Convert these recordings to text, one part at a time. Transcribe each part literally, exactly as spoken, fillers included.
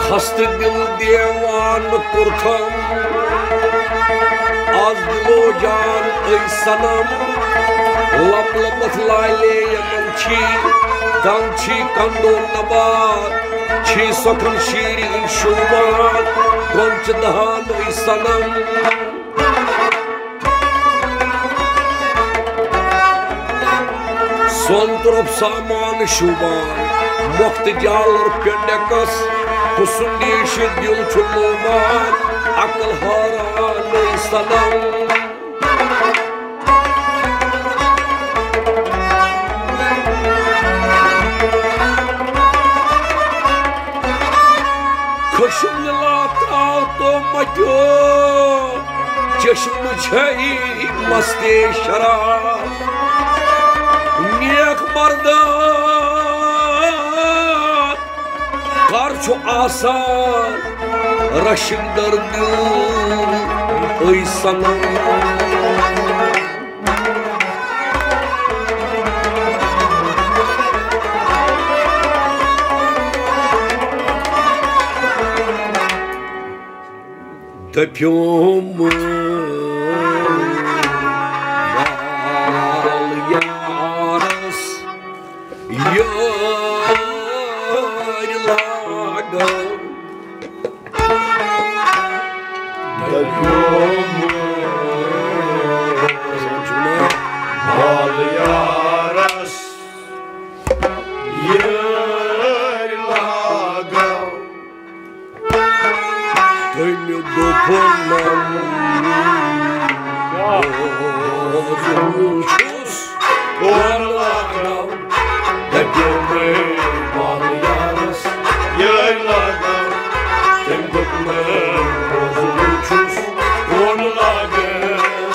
खस्त दिल देवान कुर्थम आज दिलो जान ऐ सनम लप लपत लाले यमन छी दम छी कंदो नबात छी सखन शीरी शुमात गंच दहान ऐ सनम सोन तरफ सामान शुमान मुक्त जाल और पेंडकस हुसुंडीश दिल छुलोमान अकल हारान ऐ सनम खुशम लाताओ तो मचो चश्म छई मस्ते शराब नेक मर्दान कर छु आसान रशिक दर्द ऐ सनम दप्योम वाल यारस यार लागो दप्योम वाल यारस यार लागो Tăi-mi după Ozulcius Orlagau De-pe mei Baliaras Ei lagau Tăi-mi după Ozulcius Orlagau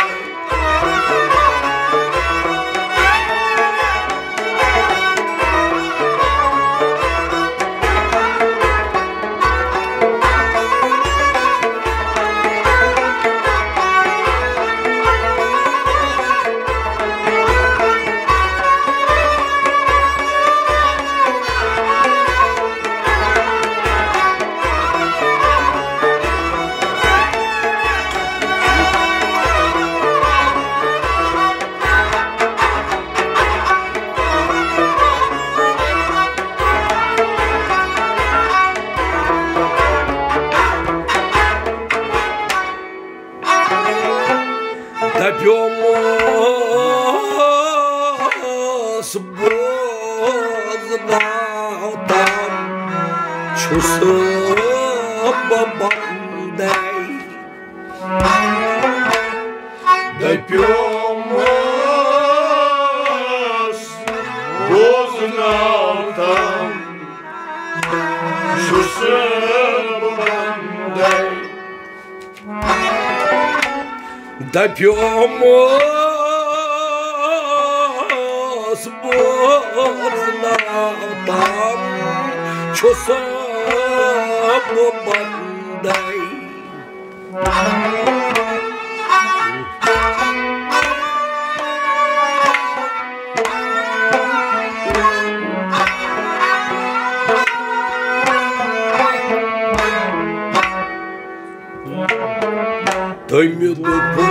Dapyomos boznautam Çusu babandey Dapyomos boznautam Çusu babandey Dapyomos boznautam Çusu babandey Tăi-mi după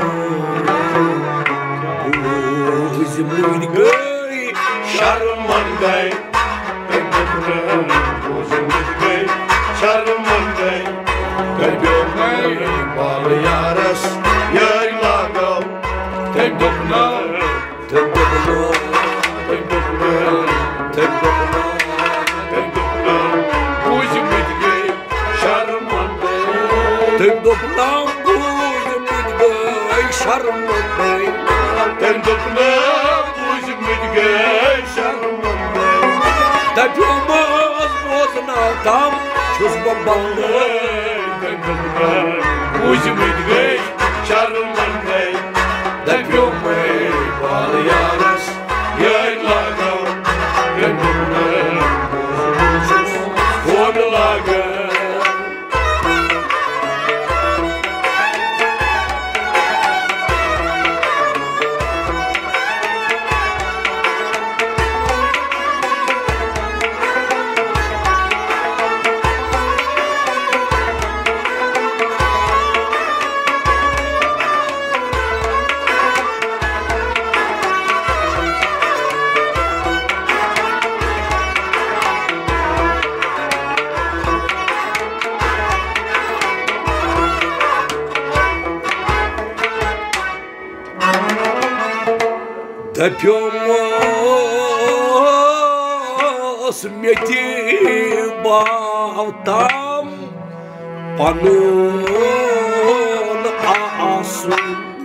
Uzi mâini găi Șarmândei Tăi-mi după Uzi mâini găi Șarmândei Tăi-mi mei Bală iarăs Ieri lagău Tăi-mi după Tăi-mi după Tăi-mi după Tăi-mi după Tăi-mi după Uzi mâini găi Șarmândei Tăi-mi după Şarmandey Ten dokna buzmidgey şarmandey Dapyomos boznautam Çuz babandey Ten dokna buzmidgey şarmandey Dapyomey bal yaras Yaylagam Ten dokna buzmidgey Orlagam Dapiomas meti bautam panun asun.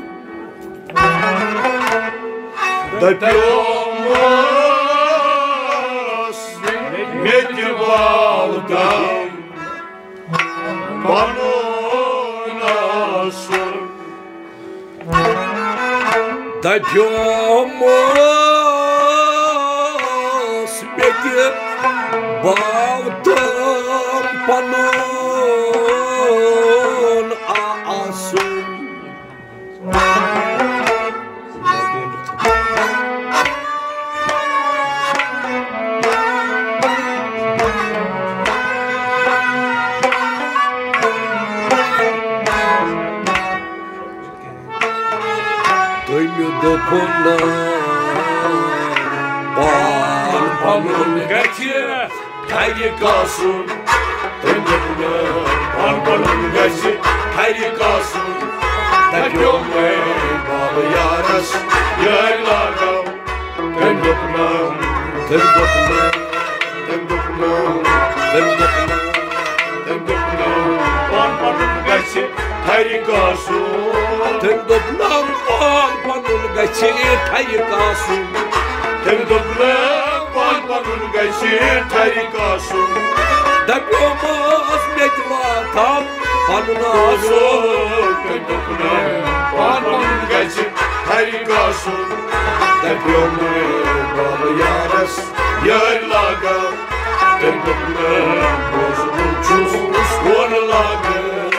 Dapiomas meti bautam panun asun. Dapiomas meti bautam panun asun. Dopuna Pan panun gachi kayı kalsın. Dopuna pan panun gachi kayı kalsın. Dapiomme bağlı yaras yaylarda. Dopuna Dopuna Dopuna Dopuna Dopuna pan panun gachi kayı kalsın. Dopuna panun gachi kayı kalsın. Dopuna pan panun gachi kayı kalsın. Dapiomas meti bautam panun Asun, dopuna pan panun gachi kayı kalsın. Dapiomme bağlı yaras yaylarda. Dopuna bozulmuşuz oralarda.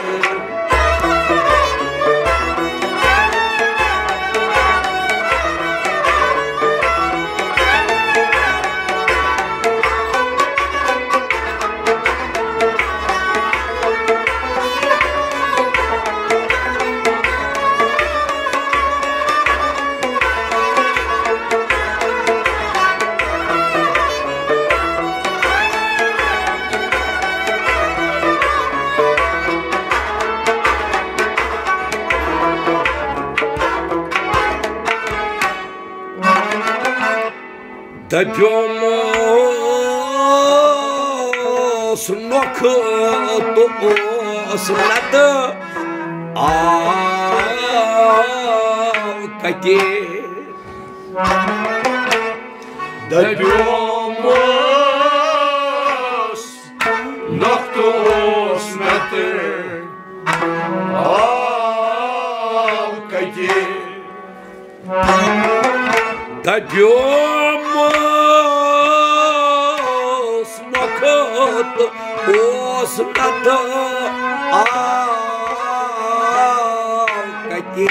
Dapiomas nokutu osladı avkati. Dapiomas noktos nate avkati. Dapiomas nokutu osladı avkati.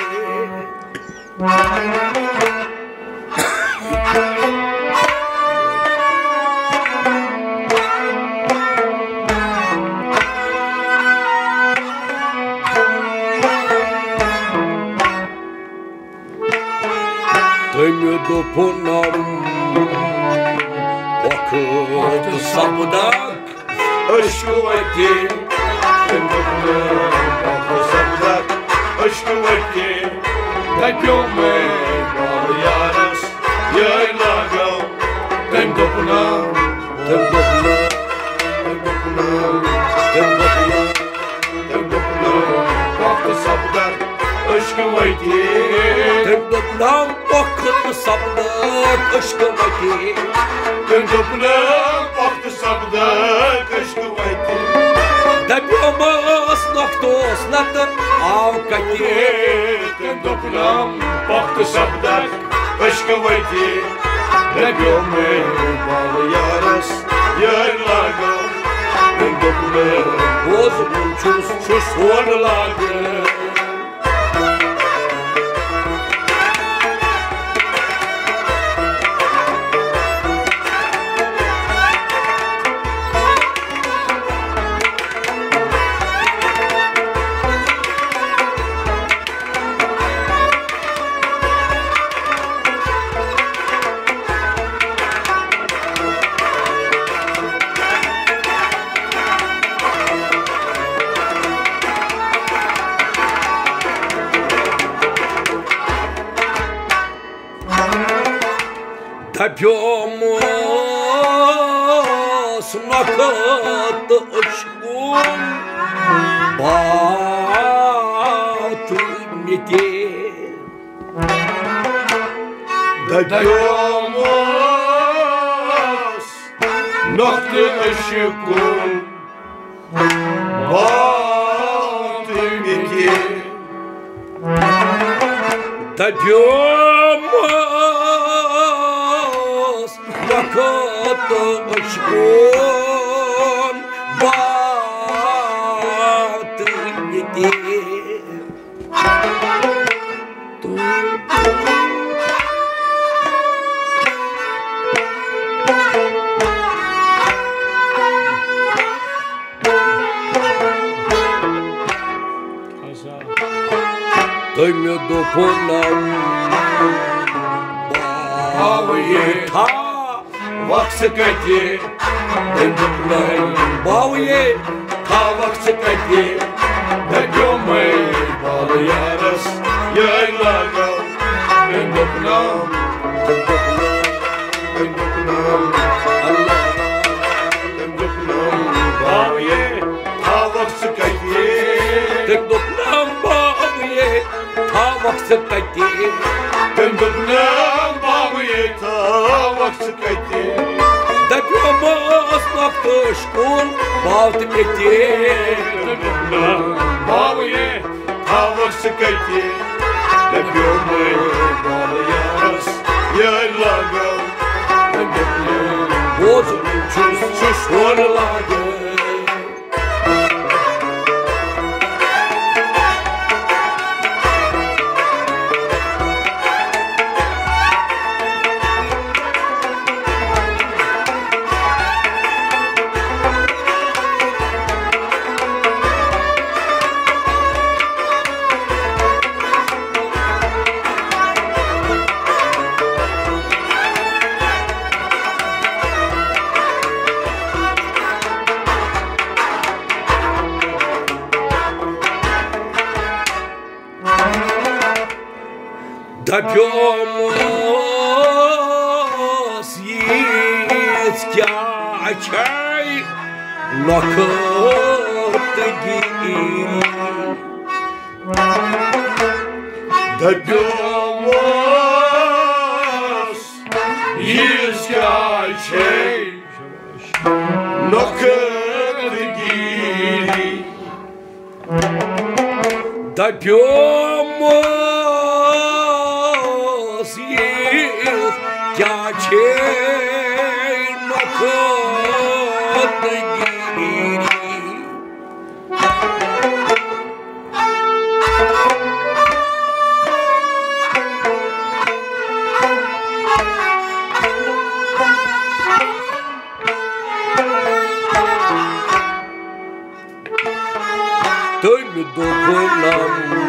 Dopuna vakit sapıdak Aşkı vakti. Dopuna vakit sapıdak aşkı vakti. Dapiomme bağlı yaras yaylarda. Dopuna Dopuna Dopuna Dopuna Dopuna vakit sapıdak aşkı vakti. Dopuna vakit sapıdak aşkı vakti. Dopuna vakti sapıdak aşkı vakti. Dapiomas noktos osladı avkati. Dopuna vakti sapıdak aşkı vakti. Dapiomme bağlı yaras yaylarda. Dopuna Bozulmuşuz sus oralarda. Dapiomus nakat aşkın batı niti. Dapiomus nakat aşkın batı niti. Dapiomus nakat aşkın batı niti. Dömü dokunam Bağıye ta vaksikati. Dömü bağıye Ta vaksikati. Dapiomy bağlı yaras. Yaylaga. Ben dokunam. Ben dokunam. Allah Ben dokunam. Bağıye ta vaksikati. tek dokunam bağıye ta vaksikati. Ben dokunam bağıye ta vaksikati. Dapiomus nakat aşkın batı niti. Bağıye ta vaksikati. Dapiomy bağlı yaras. Yaylaga. Ben dokunam. Bozun çüz çüz oralarda. Dapiomus yizkachai nakat giri. Dapiomus yizkachai nakat giri. Dapiomus yizkachai nakat giri. Dömü dokunam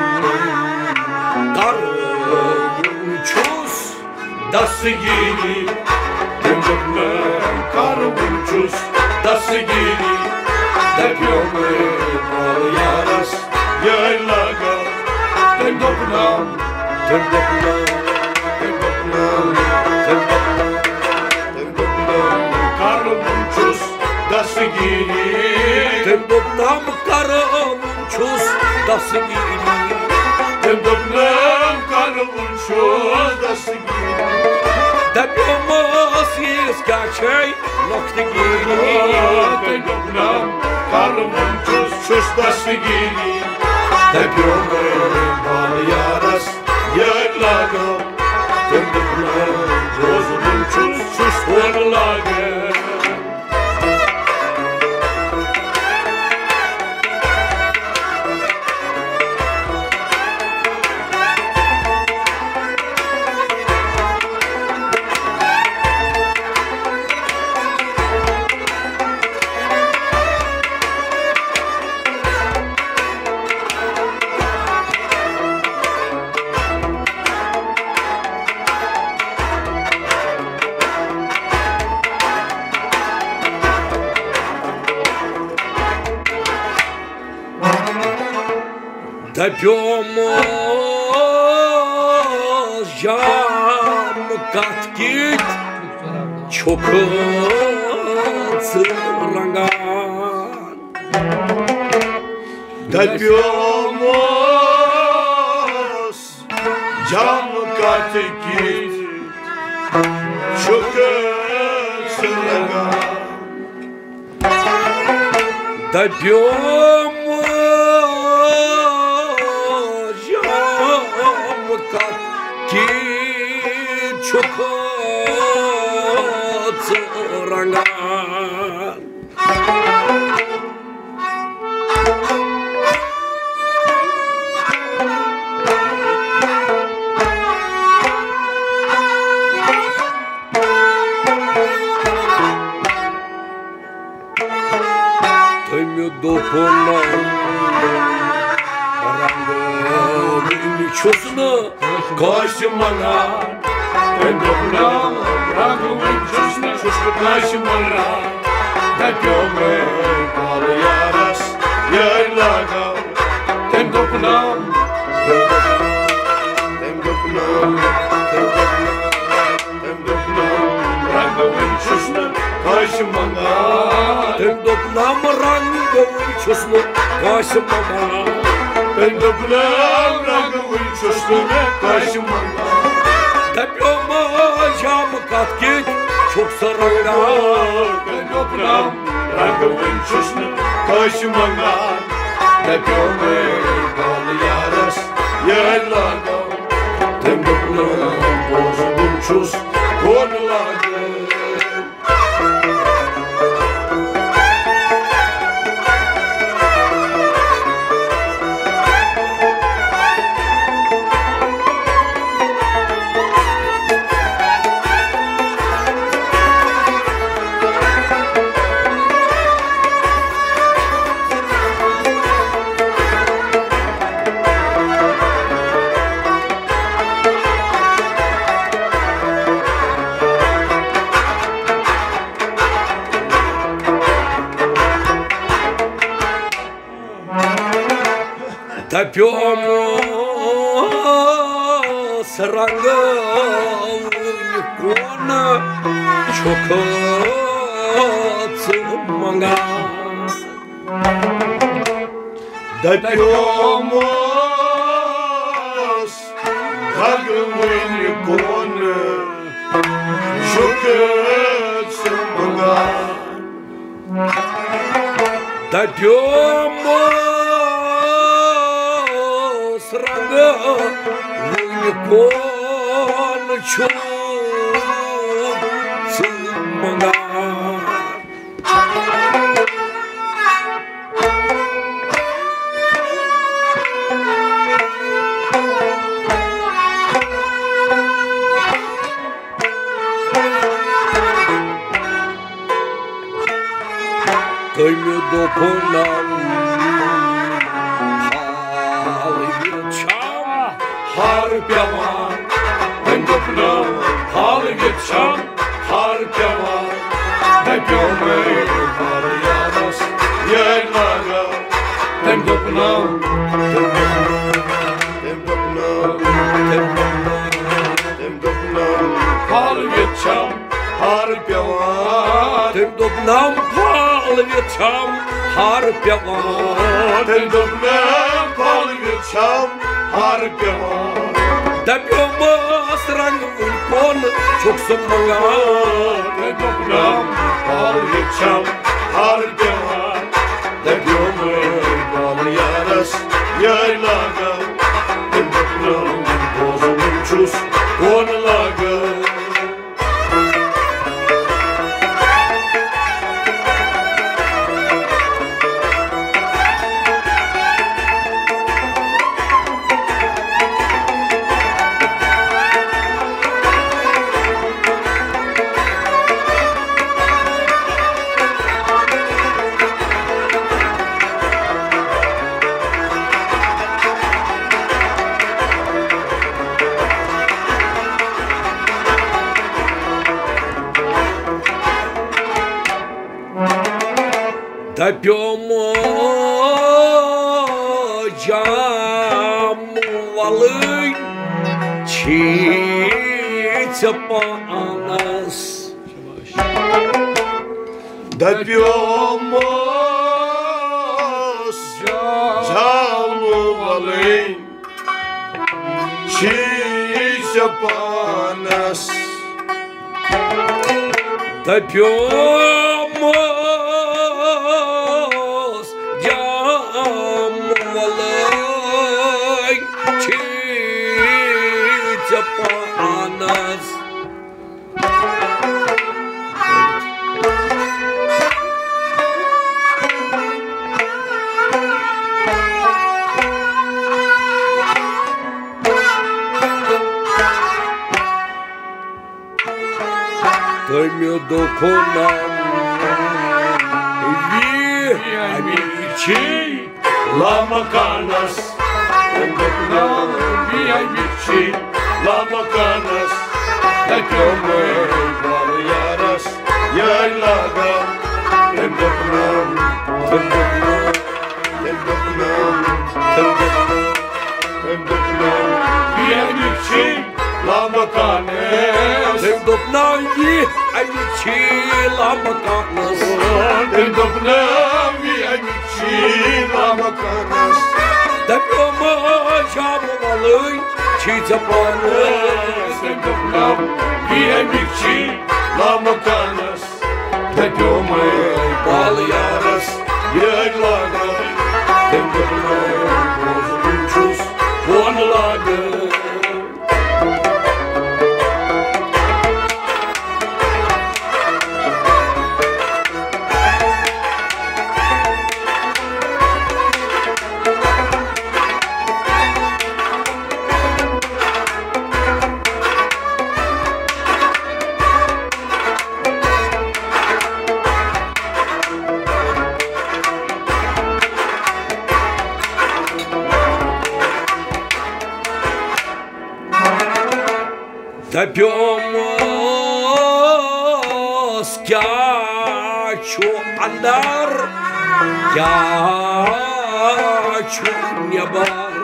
karım çuz Dası giri. Ben dokunam karıvunçuz. Dası giri. Dapiomy bağlı yaras. Yaylaga. Ben dokunam. Dön dokunam Ben dokunam. dön dokunam. Ben dokunam karıvunçuz. Dası giri. Dön dokunam karım çuz dası giri. Ben dokunam karıvunçuz. Dası giri. Dapiomus yizkachai nakat giri. Ben dokunam karıvunçuz. Çuz dası giri. Dapiomy bağlı yaras. Yaylaga. Ben dokunam rozunçuz. Çuz oralarda. Dapiomus jam kat git çok rangan Depiyoruz cam katı git çok rangan Depiyoruz cam katı çok rangan Tăi-mi-o dopona Rangă-mi ciosnă Kaşımana Ben dokunam Rangımın çözüne Kaşımana Depiyorme Balı yaras Yerlaga Tem dokunam Tem dokunam Tem dokunam Tem dokunam Rangımın çözüne Kaşımana Tem dokunam rangă-mi ciosnă Kaşımana Ben dokunam Rangımın çözüne Kaşımana Depiyorma cam kat git çok saranga Ben dokunam Rangımın çözüne Kaşımana Depiyorme Balı yaras Yerlaga Tem dokunam Bozulun çöz Konulardı Depiyoruz rangă-mi icona çok mangan Depiyoruz Rangımın icona çok mangan Depiyoruz rangă-mi icona çok mangan Tăi-mi-o doponam Halıgıçam Harpyaman Ben dokunam Halıgıçam Harpyaman Depiyorme Balı yaras Yerlaga Tem dokunam Tem dokunam Tem dokunam Halıgıçam Harpyaman Tem dokunam Halıgıçam Harpyaman Tem dokunam Halıgıçam Harpyaman Depiyoruz rangı-mi icona çok mangan Ben dokunam Halıgıçam Harpyaman Depiyorme Balı yaras Yerlaga Tem dokunam Bozulun çöz Konularga Depiyoruz cam valın çiçepanas Dapyomos Jamu Valin Chichapanas Dapyomos Jamu Valin Chichapanas Томю доконам Ви Amici Lamakanas Dapyomos Vi Amici Lamakanas Dapyomos Balayaras Yaylaga Dapyomos Dapyomos Vi Amici Lamakanas Dem dopnam Vi Amici Lamakanas Dapyomos Vi Amici Lamakanas Dapyomos Jamu Valin Chichapanas Dapyomos Vi Amici Lamakanas Dapyomos Balayaras Yaylaga Dapyomos Bozulunçuz Buanlaga Dapyomos Kyachu Andar Kyachu Nyabar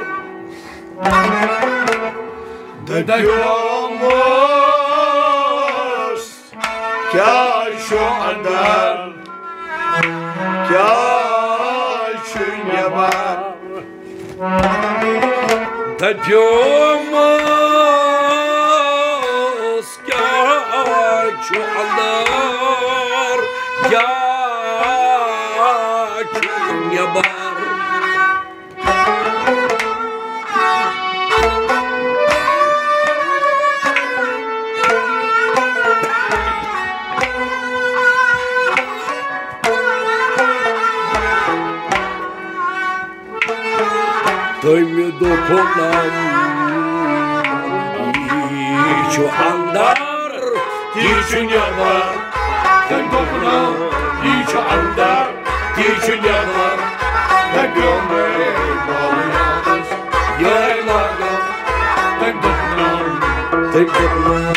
Dapyomos Kyachu Andar Kyachu Nyabar Dapyomos Kyachu Andar Kyachu Nyabar Tăi-mi doconam Icio andar Tici Nyabar Tăi doconam Icio andar Tici Nyabar Dapyomos Balayaras Yaylaga Tăi doconam Tăi doconam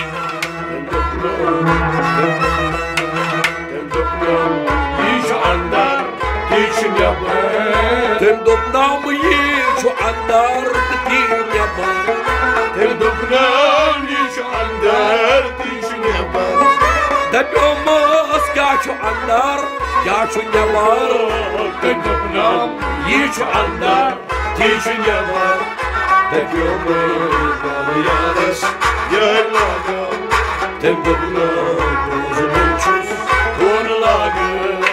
Icio andar Tici Nyabar Tem dopnam Icio andar Tici Nyabar Tem dopnam Icio andar Tici Nyabar Dapyomos Kyachu Andar Kyachu Nyabar Tem dopnam Icio andar Tici Nyabar Dapyomos Balayaras Yaylaga Tem dopnam Bozulunçuz Buanlaga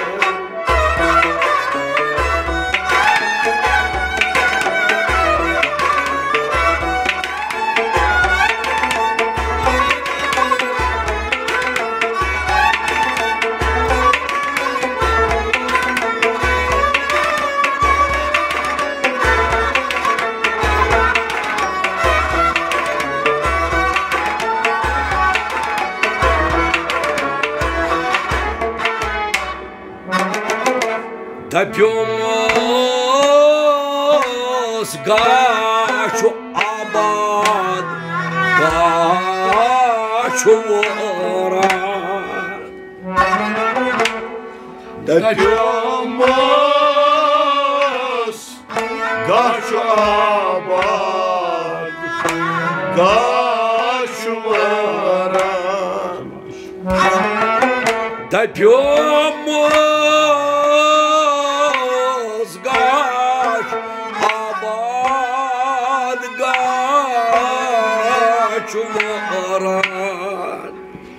Dapyomos Gachu Abad Gachu Vora Dapyomos Gachu Abad Gachu Vora Dapiomus gash abad gash umaran.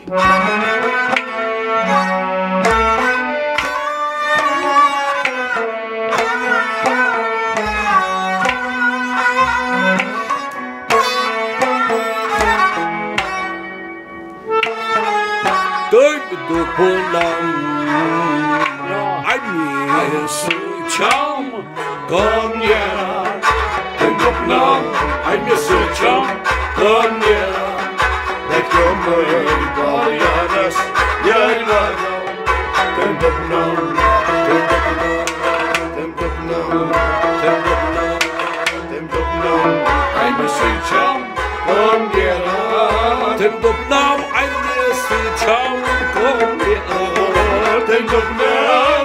Dupunam Ani Sucham Gonyera Dupunam Ani Sucham Gonyera Dapiomus Galianas Yelano Dupunam Dupunam Dupunam Dupunam Ani Sucham Gonyera Dupunam Ani Sucham Dapiomus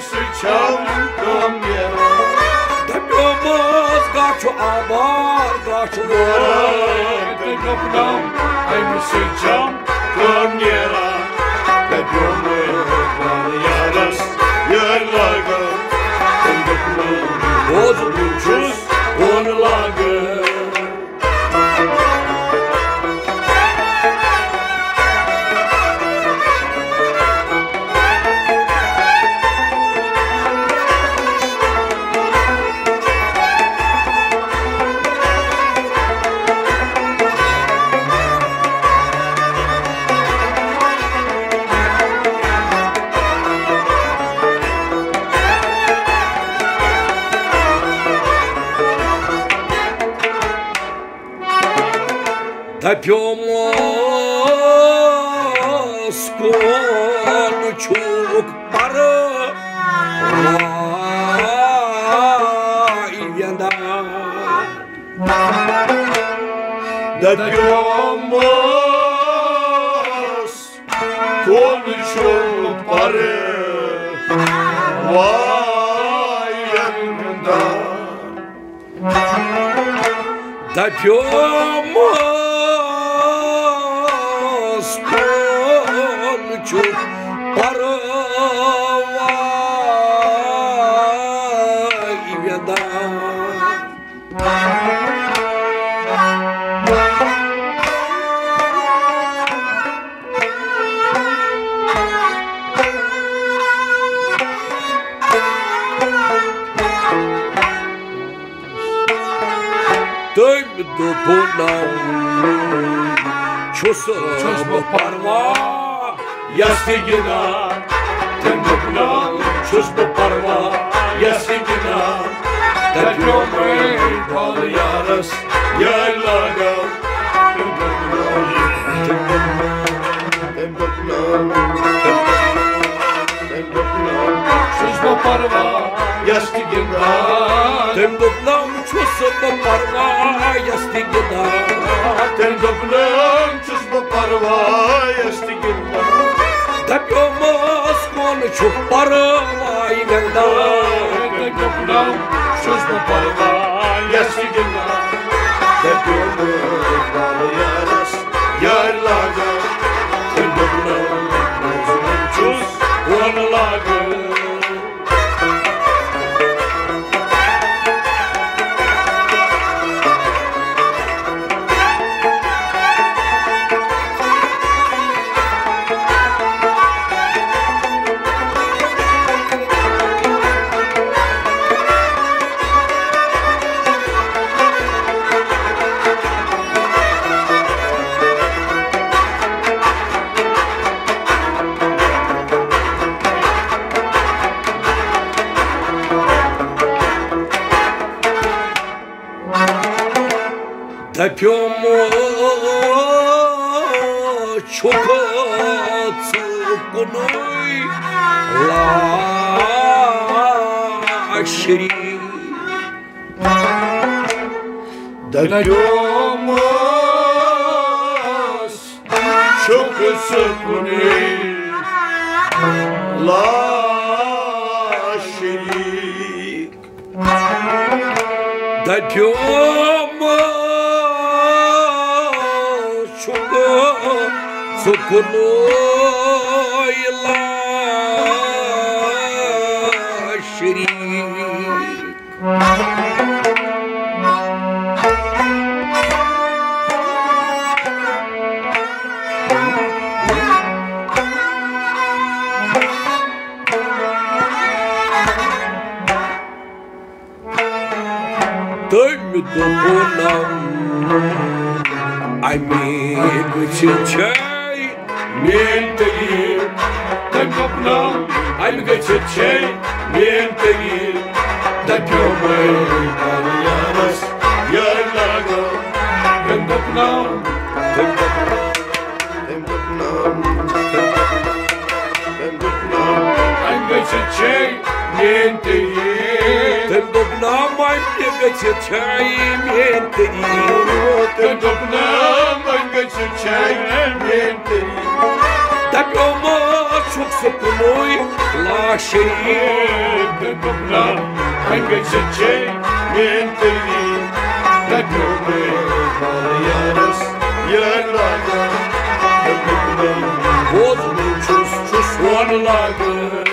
gachu abar gachu waran. Dapiomus I'm sucham gonyera. Dapiomus galianas yerlaga. Dapiomus bozu bunchus onlaga. Dapiomus konuşuk para vayanda. Dapiomus konuşuk para vayanda. Dapiomus konuşuk para vayanda. Dupunam Чусо парва ястигина. Dupunam Чусо парва ястигina. Dapiomus galianas yerlaga. Чусо парва ястигина. Dapiomus Чусо парва ястигина. Dapiomus Чусо парва ястигина. Dapiomus konuşuk para vayanda. Dapiomus Чусо парва ястигина. Dapiomus galianas yerlaga. Dapiomus bunchus onlaga. Dapiomus çok sıkınoy laşri. Dapiomus çok sıkınoy laşri. Dapiomus Sukunoy la Amigo Chichai, Mientegi, Takopnam, Amigo Chichai, Mientegi, Takomai, Palianas, Yalago, Takopnam, Takopnam, Takopnam, Amigo Chichai, Mientegi. Takopnam, Amigo Chichai, Mientegi. Takopnam, Amigo Chichai, Mientegi. Takoma, Chuksukunoi, Lashei. Takopnam, Amigo Chichai, Mientegi. Takomai, Palianas, Yalago, Takopnam, Voz muchos, chus one lago.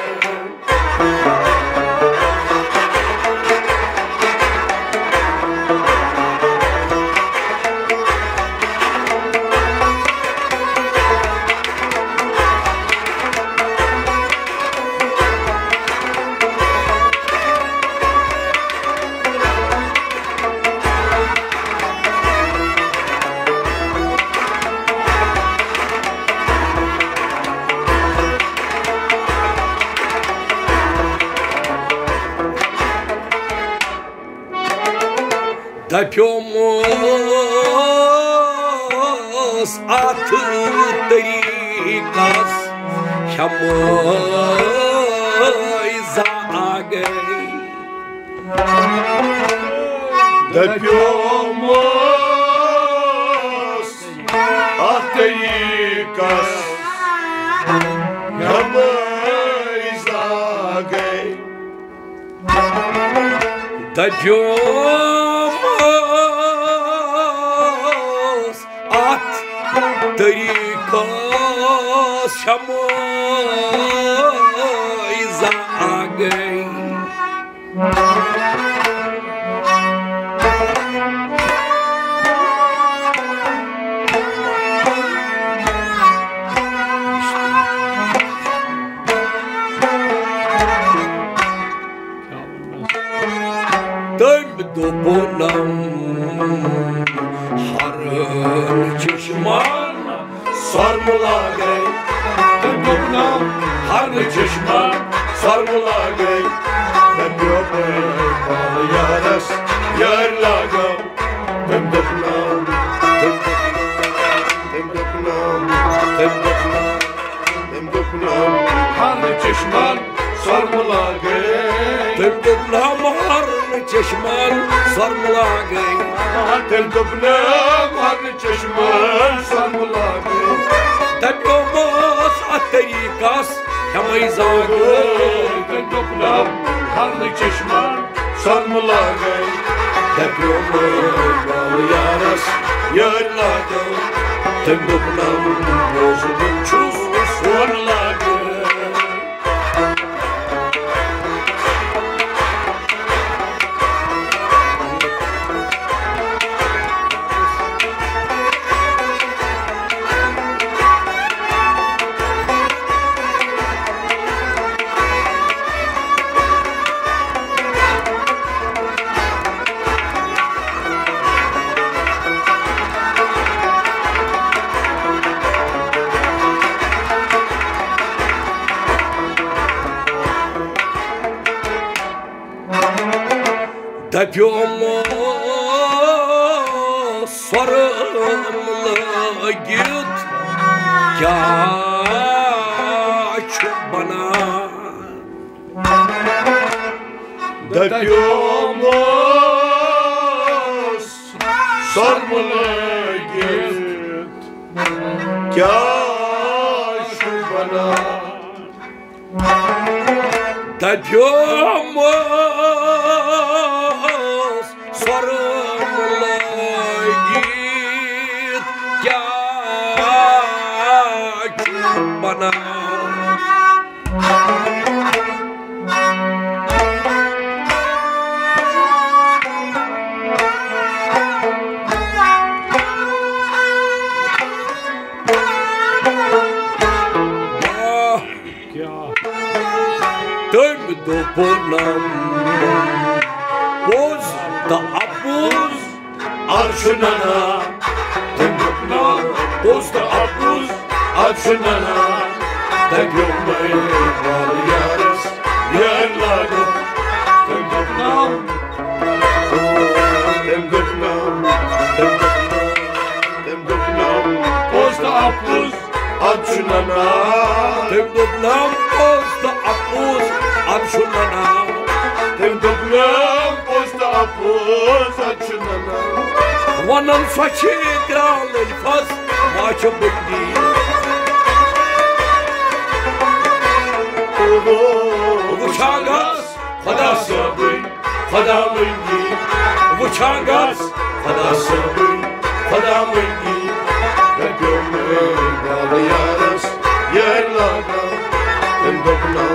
Dapyomos atı terikas Şamay zagay Dapyomos ateikas Şamay zagay Dapyomos at terikas Şamay zagay Dobonam harın çeşman Sarmulagay Dobonam harın çeşman Sarmulagay Dapyomai Palianas Yalago Dobonam Dobonam Dobonam harın çeşman Sarmulagay Dobonam harın çeşman Sarmulagay Dobonam harın çeşman Sarmulagay Dapyomos at terikas Şamay zagay Dobonam harın çeşman Sarmulagay Dapyomai Palianas Yalago Dobonam bozulun çuz one lago Dapyomos sarımlı git Kaç bana Dapyomos sarmılı git Kaş bana Dapyomos sarımlı git Kaç bana Punam Poz da apuz Arşınana Tıngıpna Posta apuz Arşınana Tıngıpmayı Var yarız Yerladı Tıngıpna Tıngıpna Tıngıpna Posta apuz Arşınana Tıngıpna Poz da apuz Arşınana Tıngıpna Posta apuz Arşınana Vanan saçı kralın faz maçı bindi Vuçangas Fada sabri Fada mıngi Vuçangas Fada sabri Fada mıngi Ve gömleği bağlı yaras Yerlada Tıngıpna